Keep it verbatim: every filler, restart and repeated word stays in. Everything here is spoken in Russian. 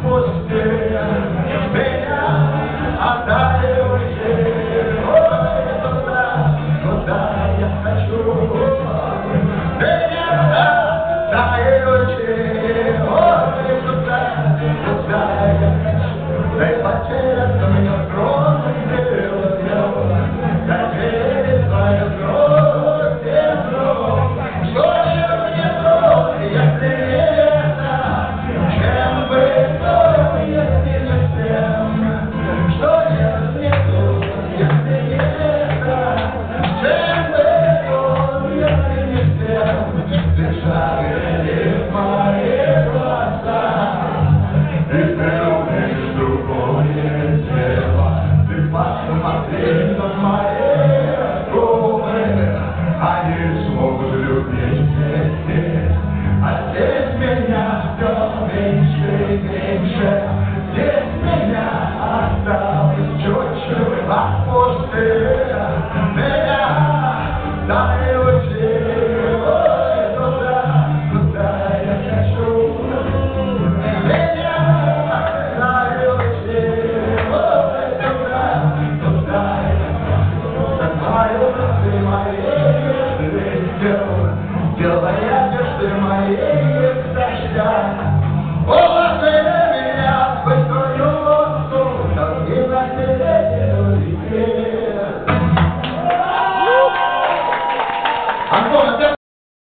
отпусти меня, отдай уйти. Ой, туда, куда я хочу. Меня отдай уйти. Ой, туда, куда я хочу. Дай потеряться мне кровь белая, дай верить твою кровь безумную. Что же мне кровь, если это, чем бы то, если не всем? Что же мне кровь, если это, чем бы то, если не всем? Ты загляни в мои глаза, и ты увидишь другое тело. Ты посмотри на мои губы, они смогут любить здесь. А здесь меня все меньше и меньше, здесь меня осталось чуть-чуть. Отпусти меня, дай уйти. Ой, туда, куда я хочу. Меня дай уйти. Ой, туда, куда я хочу. Знаю, ты моей жизнью, делай одежды моей из дождя.